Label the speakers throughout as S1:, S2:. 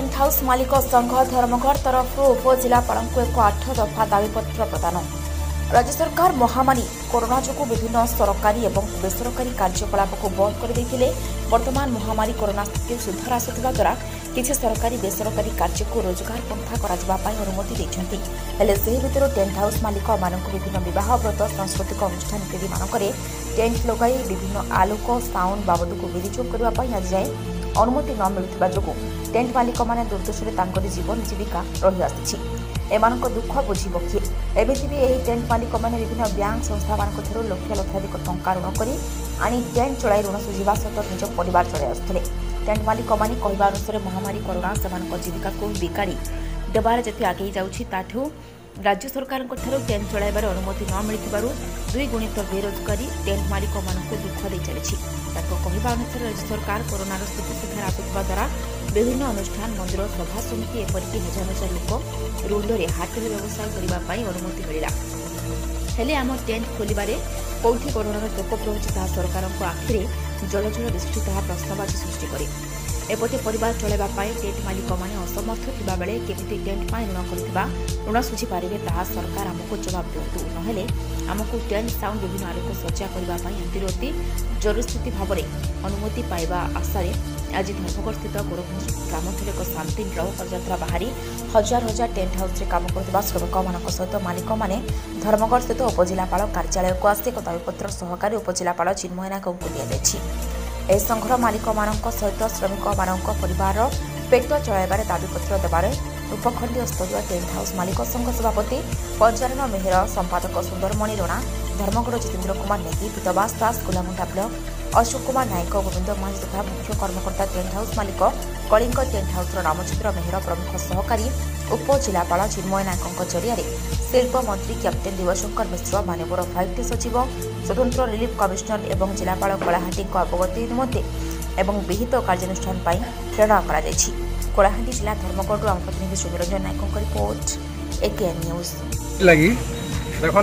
S1: Tent house मालिक संघ धर्मघर तरफ उपजिलापाल एक 8 दफा दाबीपत्र प्रदान। राज्य सरकार महामारी कोरोना जो विभिन्न सरकारी और बेसरकारी कार्यकलाप को बंद कर वर्तमान महामारी कोरोना स्थिति सुधार आसुवा द्वारा किसी सरकारी बेसरकारी कार्य को रोजगार पंथा कर अनुमति देते भितर टेंट हाउस मालिक मानक विभिन्न बह व्रत सांस्कृतिक अनुष्ठान इत्यादि मानक टेंट लगाई विभिन्न आलोक साउंड बाबद को विनियोग करने आज जाए अनुमति न मिलुवा जो टेंट मालिक मैंने दुर्दशा जीवन जीविका रही आसी एमानक दुख बुझी किए एमती भी यही टेंट मालिक मैंने विभिन्न बैंक संस्था मान लक्ष लक्षाधिक टंका ऋण कर आनी टेंट चलाई ऋण सुझा सहित निज परिवार चलाई आसुले। टेंट मालिक मैंने कहवा अनुसार महामारी कोरोना से जीविका को बिगाड़ी देवार जति आगे जाऊँ राज्य सरकार टेंट चलाइबार अनुमति न मिलू द्विगुणित बेरोजगारी टेंट मालिक मानक दुख दे चली कहवा अनुसार राज्य सरकार कोरोनार स्थिति सुधार आसुवा द्वारा विभिन्न अनुष्ठान मंदिर सभा समिति एपरिक हजार हजार लोक रोडरे हाट व्यवसाय करने अनुमति मिला हेले आम टेंट खोलिबारे कौटी कोरोनार प्रकोप रही सरकार आखिरे जल जल दिशुची प्रश्नवाची सृष्टि करे एपटे परिवार चलाइवाई टेंट मालिक मैंने असमर्थ थिबा बेले केमिति टेंट पाई ऋण करथिबा ऋण सुझी पारिबे ताहा सरकार आमको जवाब दियंतु नहेले आमको टेंट साउंड विभिन्न आलोक सज्जा करने अंतिरोती जरूर स्थिति भाव में अनुमति पाइबा आशारे आज धर्मगढ़ स्थित गोरखपुर ग्राम एक शांति पदयात्रा बाहरी हजार हजार टेंट हाउस काम कर श्रमिक मान सहित मालिक मैंने धर्मगढ़ स्थित उपजिलापाल कार्यालय को आसी एक दाबीपत्र सहकारी उपजिलापाल चिन्मय नायक को दिया संघर मालिक मान सहित श्रमिक मान परिवार पेट चलाइबार दाबीपत्र देवार उपखंडीय स्तरीय टेंट हाउस मालिक संघ सभापति पंचायन मेहर संपादक सुंदरमणि रणा धर्मगढ़ जितेन्द्र कुमार नेगी पीतवास दास गोलामुंडा ब्लॉक अशोक कुमार नायक गोविंद महाज तथा मुख्य कर्मकर्ता टेंट हाउस मालिक कलिंग टेंट हाउस रामचंद्र मेहर प्रमुख सहकारी उपजिलापाल चिन्मय नायक जरिया शिल्प मंत्री कैप्टेन दिवशंकर मिश्र मानवर 5टी सचिव स्वतंत्र रिलीफ कमिशनर और जिलापाल कलाहाटी अवगति निमंते एवं विहित कार्यानुष्ठान प्रेरण कर कलाहाटी जिला धर्मगढ़ आम प्रतिनिधि सुनिरंजन नायक रिपोर्ट एकेएन न्यूज
S2: लगी देखो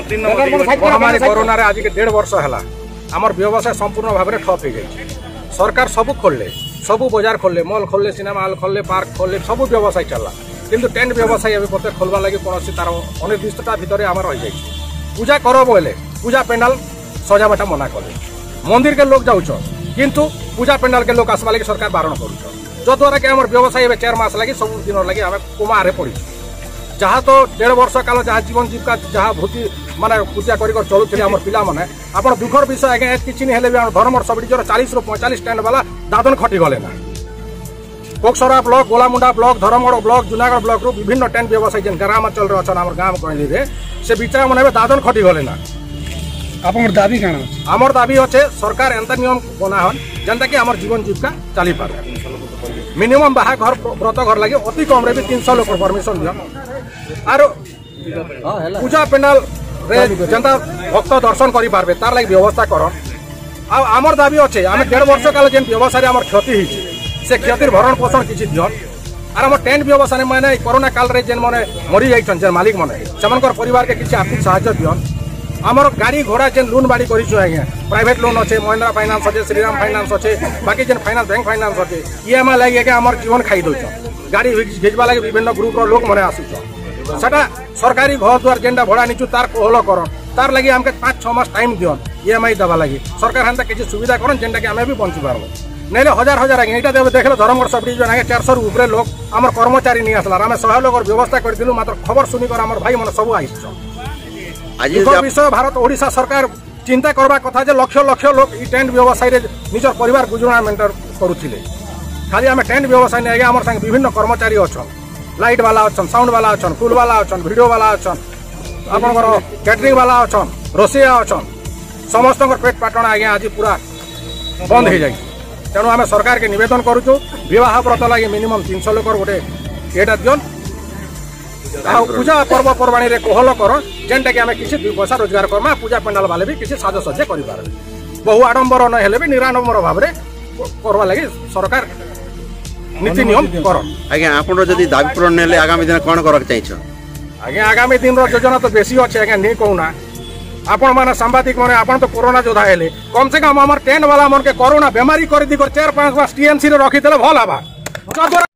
S2: महामारी कोरोना आज के 1.5 वर्ष है आमर व्यवसाय संपूर्ण भाव में ठप हो गई। सरकार सब खोलले सब बाजार खोलले मॉल खोलले सिनेमा हॉल खोलले पार्क खोलले सब व्यवसाय चलला किंतु टेंट व्यवसाय अभी प्रत्येक खोलवा लगी कौन तार अनिर्दिष्टता भितर आम रही पूजा कर बोले पूजा पेंडाल सजावटा मना कले मंदिर के लोग जाऊँ किंतु पूजा पेंडाल के लोग आसवा लगी सरकार बारण कर द्वारा कि आम व्यवसाय 4 मास लगी सब दिन लगी आम कुमारे पड़ी जहाँ तो 1.5 वर्ष काल जहाँ जीवन जीविका जहाँ भूति माने पूजा कर चलुले आम पिला माने आपण दुखर विषय आगे किसी नहीं भी धर्मगढ़ सब 40 ରୁ 45 स्टैंड वाला दादन खटी गले ना Koksara block Golamunda block Dharamgarh block Junagarh block रू विभिन्न टेंट व्यवसायी जेन ग्रामांचल रे अच्छा गाँव कहली से बिचारा मन दादन खटी गले ना
S3: आपन दाबी काना
S2: आमर दाबी अच्छे सरकार एंता नियम बना हन जनता कि आमर जीवन जीविका चली पारे मिनिमम बाहा घर व्रत घर लगे अति कम रे भी 300 लोक परमिशन दिया आर पूजा पेंडाल रे जनता भक्त दर्शन करि पारबे तार लागि व्यवस्था कर आमर दाबी अच्छे आम 1.5 वर्ष काल जेन व्यवसाय आमर क्षति होती से क्षतिर भरण पोषण किसी दियन आर आम टेंट व्यवसाय मैंने कोरोना काल रे जेन मैंने मरी जाइछन जेन मालिक मैंने से परिवार के किसी आर्थिक सहायता दियन आमर गाड़ी घोड़ा जेन लोन बाड़ी करिछु आज्ञा प्राइवेट लोन अच्छे महिंद्रा फाइनान्स अच्छे श्रीराम फाइनान्स अच्छे बाकी जेन फाइनान्स बैंक फाइनान्स अच्छे ईएमआई लगे आमर जीवन खाई दौन गाड़ी घिचवा लगे विभिन्न ग्रुप लोक मैंने आसुच सटा सरकारी घर द्वार जेनटा भड़ा नीचु तार कोहल कर तार लगे आमके 5-6 मास टाइम दियन ईएमआई दवा लगी सरकार हेन्ता किसी सुविधा करन जेनटा कि आमे भी बंची पारबो नैले हजार हजार आगे एटा देबे देखले धर्मगढ़ सब डिवीजन आगे 400 रु ऊपर लोग आमर कर्मचारी नहीं आसला आमे 100 लोग व्यवस्था कर दिलु मात्र खबर सुनी कर आमर भाई मन सब आइछ आज विषय भारत ओडिशा सरकार चिंता करबा कथा जे लक्ष लक्ष लोग ई टेंट व्यवसाय रे निजर परिवार गुजरान मेंटेन करूथिले खाली आमे टेंट व्यवसाय ने आगे आमर संग विभिन्न कर्मचारी अछन लाइट वाला अछन साउंड वाला अछन फूल वाला अछन वीडियो वाला अछन आपनकर कैटरिंग वाला अछन रोसिया अछन समस्त पेट पाटण आगे आज पूरा बंद हो जाए तेणु आम सरकार के निवेदन करूँ विवाह व्रत लगे मिनिमम 300 लोक गोटे एटा दियन पूजा पर्व पर्वाणी रे कोहल कर जेनटा कि आम किसी 2 पैसा रोजगार करमा पूजा पेंडाल वाले भी किसी साजसज्जा कर बहु आडंबर न हेले भी निराडंबर भाव में करवा लगी सरकार नीति नियम कर
S4: आज्ञा आपण जदि दाबी पूरण नेले आगामी दिन कोन करक चाहिछ
S2: आज्ञा आगामी दिन रो योजना तो बेसी अच्छे आज्ञा नहीं कहूना आपण माने सांबादिक माने आपण तो कोरोना योद्धा हेले कम से कम हमर टेंट वाला मन के कोरोना बेमारी कर दी कर 4-5 मास टीएमसी रे रखी देले भल हबा।